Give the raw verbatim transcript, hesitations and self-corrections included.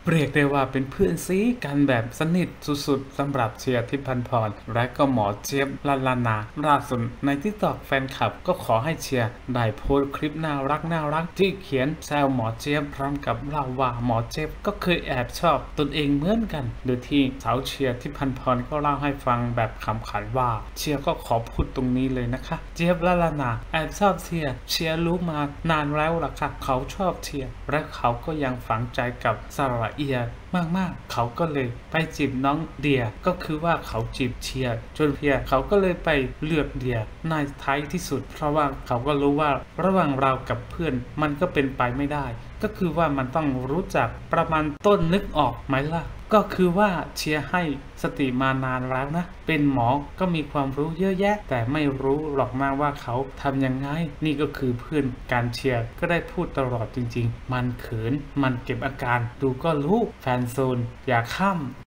เรียกได้ว่าเป็นเพื่อนซีกันแบบสนิทสุดๆสำหรับเชียร์ทิพย์พันธ์พรและก็หมอเจี๊ยบลาลานาล่าสุดใน ติ๊กต็อก แฟนคลับก็ขอให้เชียร์ได้โพสต์คลิปน่ารักน่ารักที่เขียนแซวหมอเจี๊ยบพร้อมกับเล่าว่าหมอเจี๊ยบก็เคยแอบชอบตนเองเหมือนกันโดยที่สาวเชียร์ทิพย์พันธ์พรก็เล่าให้ฟังแบบขำขันว่าเชียร์ก็ขอพูดตรงนี้เลยนะคะเจี๊ยบลาลานาแอบชอบเชียร์เชียร์รู้มานานแล้วล่ะค่ะเขาชอบเชียร์และเขาก็ยังฝังใจกับสระเอียมากๆเขาก็เลยไปจีบน้องเดียก็คือว่าเขาจีบเชียร์จนเพียเขาก็เลยไปเลือกเดียในท้ายที่สุดเพราะว่าเขาก็รู้ว่าระหว่างเรากับเพื่อนมันก็เป็นไปไม่ได้ก็คือว่ามันต้องรู้จักประมาณต้นนึกออกไหมล่ะก็คือว่าเชียร์ให้สติมานานแล้วนะเป็นหมอก็มีความรู้เยอะแยะแต่ไม่รู้หรอกนะว่าเขาทำยังไงนี่ก็คือเพื่อนการเชียร์ก็ได้พูดตลอดจริงๆมันเขินมันเก็บอาการดูก็รู้แฟนโซนอย่าข้าม